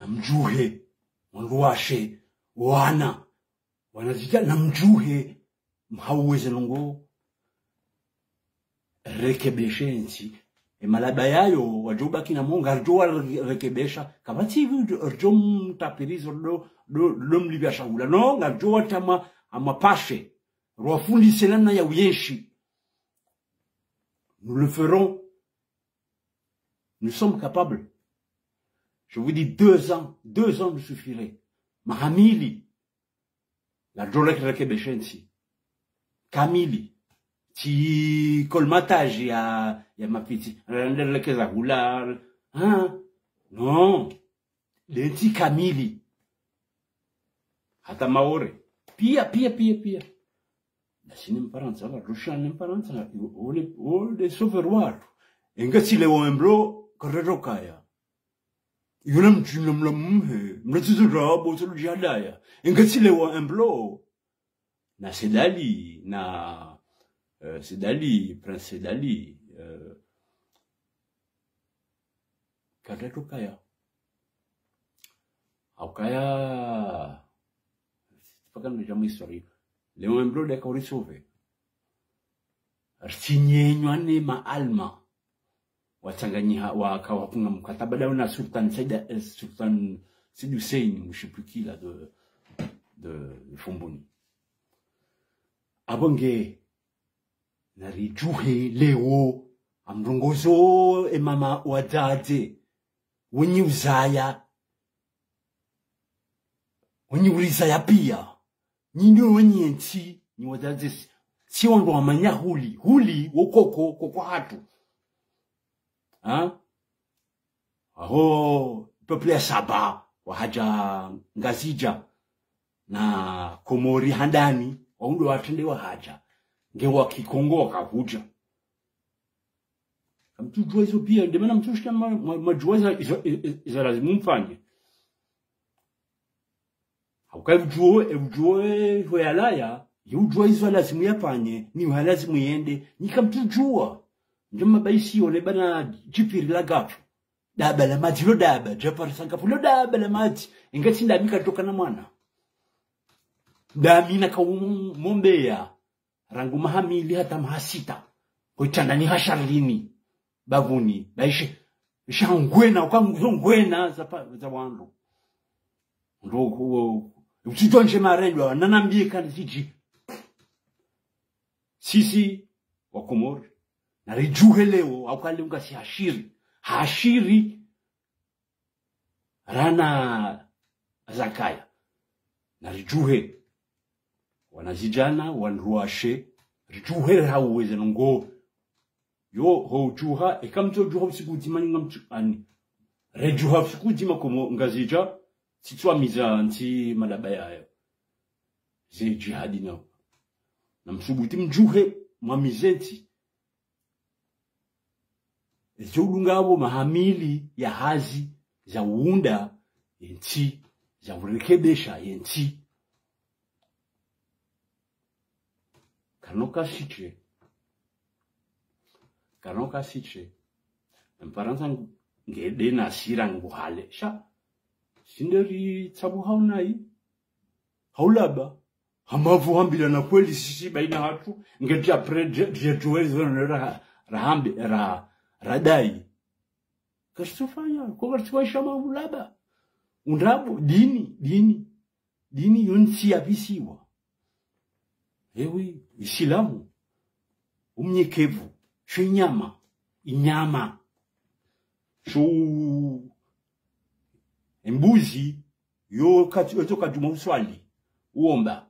namjuhe wanruashe wana wanazika namjuhe mhauweze longo rekebeshe nchi malaba yayo wajoba kina monga arjoa rekebesha kabati hivi arjom tapirizo do mlibya shaula no ngarjoa tama amapashe roafundi senana ya uyeshi. Nous le ferons. Nous sommes capables. Je vous dis 2 ans. 2 ans nous suffirait. Mahamili. La Jolek Rekebeshensi. Kamili. Ti colmatage ya mapiti. Rendele roular. Hein? Non. Lenti Kamili. Hata maore. Pia. Sini mparanza la rushani mparanza ole soverwar engati le wembro korero kaya yuna mchuna mlamhe mlatizo rabo tulu jadaya engati le wembro na sedali na sedali prince sedali korero kaya aukaya pakana jamu historia le membro de Kaurisove. Arsinyenywane maalma. Watanganyiha wakawapunga mkataba dao na Sultan Sidi Hussein, je sais plus qui là de Fomboni. Abonge narijuhe leo amrongozo mama wadade wenye uzaya pia. Ninyo wenye nchi ni wadazisi si wangu wamanya huli wokoko hatu aho peuple ya Saba wahaja Ngazija na Komori handani waundo watende wahaja ngewa Kikongo wakahuja mtujua hizo pia ndemana mtushika majua hizo lazima mfanye. Ukavujue hoyalaya yujua hizo lazimu yapanye ni lazimu yende nikamtujua njema baisi ole bana jipiri la gafu daba la mati lo daba japar sankafu lo daba la mati ingati ndamika toka na mwana ndamina ka mombeya rangu mahamili hata mahasita koitanda ni hasharini bavuni baishi shangwena ukangwena za wandu ndo ukitonje marendwa nanambie kanziji sisi wa Komori na rijuhe leo aukalunga si hashiri rana zakaya na rijuhe wanazijana wanruashe rijuhe hauweze ngo yo hojuha ekamto juha usikuzima ngamchani rejuha usikuzima komo ngazija Titwa miza nti malaba yayo. Ze jihadi nao. Na msubuti mjuhe mamizeti. Ezulungabo mahamili ya hazi za uunda yenti za urekebesha yenti. Kanoka siche. Mparanza ngede na sira nguhale. Sinderi tabu haunai haulaba hamavu hambila na kweli sisi baina hatu ngeti apre jetuwezo na rahambi radai kasufanya kwa kartuwaisha maulaba undrabo dini yonsi ya visiwa ewi Islamu umnyekevu inyama shu embuzi yo katoka juma uswali uomba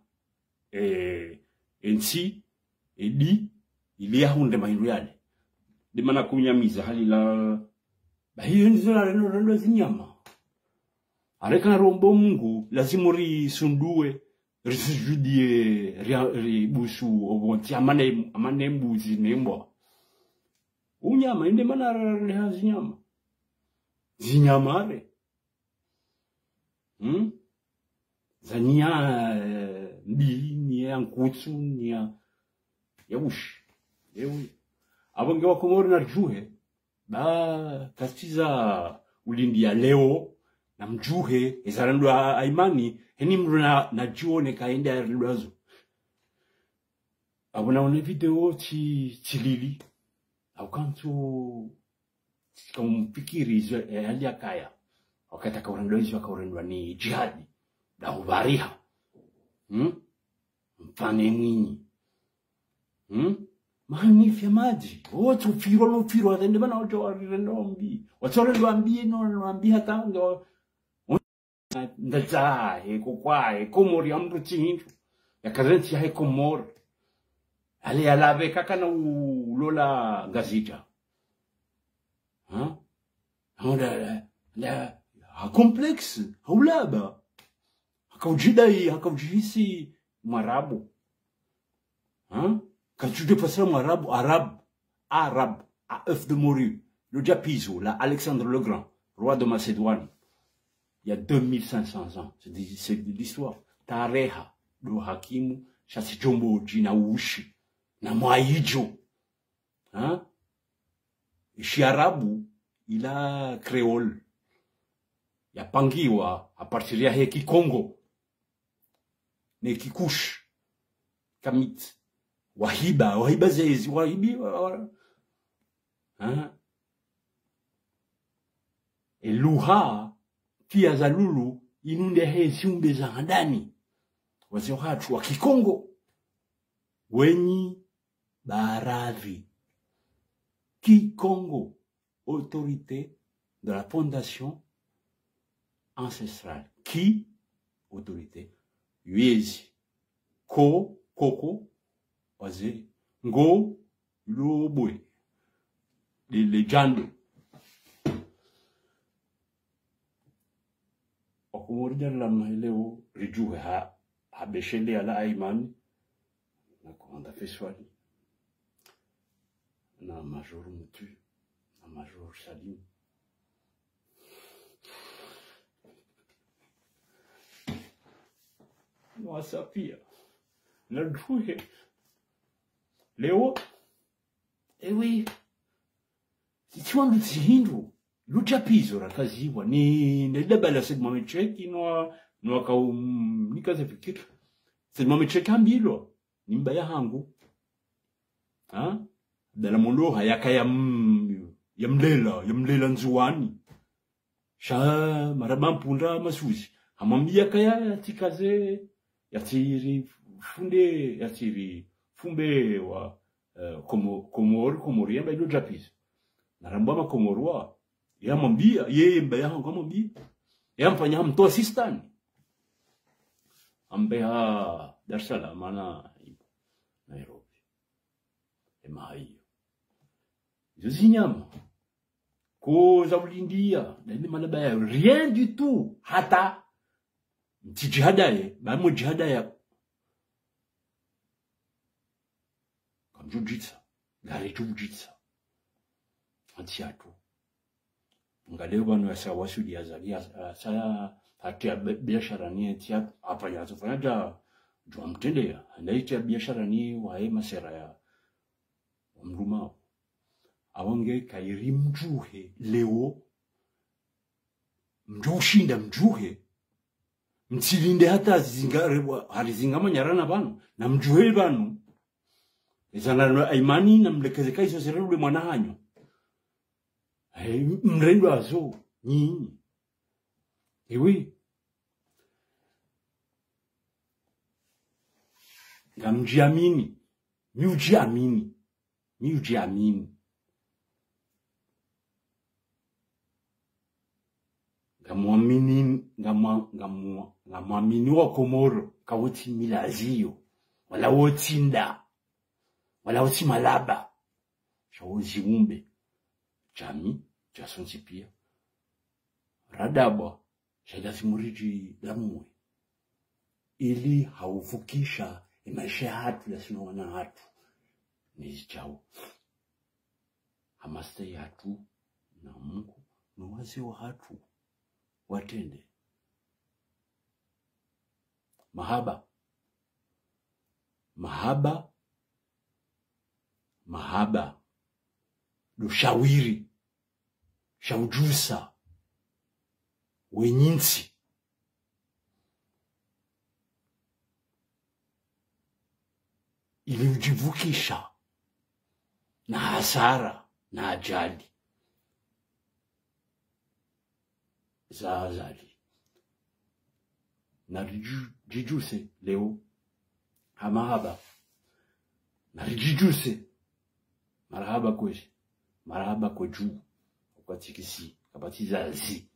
ensi edi ili hunde mahindu yale dimana kunyamiza halila bahiyo nzora reno zinyama areka rombo Mungu lazima risundue risujudie ribusu obonti amane mbuzi nembo unyama inde mana reha zinyamare zania mbili ni ya nkutsu ni ya ushi ewe abonge wa Komori na juhe ba kastiza ulindi ya leo na mjuhe ezarandwa aimani heni mru na jione kaende arindwazo abona one video chilili au kanto kampikirizo hali akaya wakati akaurandwa akaurandwa ni jihadi da ubariha mfane mwinyi Magnifica maji. Wote ufiro atende bana wote warirendo Watore luambi no luambi hata ndo ndaza eko kwa komori amru chinju. Ya kazenti ya komor. Ale alabe kaka na ulola gazita. La complexe haulaba. Hakaujisi mwarabu. Quand tu dépasses un arabe, à œuf de morue, le Diapiso, là, Alexandre le Grand, roi de Macédoine, il y a 2500 ans, c'est de l'histoire. Tareha, le Hakimu, Chasijombo, Jina Ushi, na Maijo. Chez Arabu, il a créole. Il y a Pangiwa, à partir de Heki Congo, Neki Kush, Kamit. Wahiba zezi, wahibi, E luha, pia za lulu, inunde hezi umbeza handani. Wazio hatu wa Kikongo. Wenyi Baradhi. Kikongo, autorité de la fondation ancestrale. Ki, autorité. Yuezi. Koko. Wazee ngo lobwe les jando okumurja la maheleo rijuhe ha beshele ala aimani na komanda feswali na major mutu na major salim no asapia na duhe Leo, oui, si tu as le hindu, le Diapiso, la kaziwa, ni labala c'est moi cheki no akaum nikaze fikir. C'est moi cheki ambilo, ni mbaya hangu. Dala moloha yakaya yamlela nzuani. Sha marabampunda masuzi. Amambia kaya tikaze yatiri funde yatiri Fumbe wa komori yamba ilo Diapiso. Narambama komorwa. Ya mambia, ye mbaya hangu mambia. Ya mfanya hamtoa sistani. Ambeha Dar es Salaam mana Nairobi. Ema hiyo. Zinyama. Ko za ulindia. Na malabaya. Rien du tout. Hata. Mtijihadaye. Bamo jihadaya. Jujitsa, gari jujitsa, antiato. Ngaleo bano ya sawa sudi ya zalia, saya hati ya biashara ni antiato, hapa ya zofanya ja jua mtendea, anaiti ya biashara ni wae masera ya mrumao. Awange kairi mjuhe leo, mjushinda mjuhe, mtilinde hata halizingama nyarana bano, na mjuhe bano, Ezana aimani na mlekezeka iso serule mwanahanyo. Mrendo azo, nyinyi. Ewe. Gamjiamini. Miujiamini. Gamwamini wa Komoro. Kawoti milazio. Wala wotinda. Wala uti malaba. Shawozi umbe. Jami. Jasonsi pia. Radabwa. Shadasi muriji lamwe. Ili hauvukisha maisha ya hatu ya sino wana hatu. Nizichao. Hamasta ya hatu. Na Mungu. Nuwazi wa hatu. Watende. Mahaba. Lushawiri. Shaujusa. wenyinsi iliujivukisha na hasara na ajali za azali. Na rijuse leo hamahaba na rijuse marahaba kweshi marahaba kwa juu kwa tikisi kabatiza zi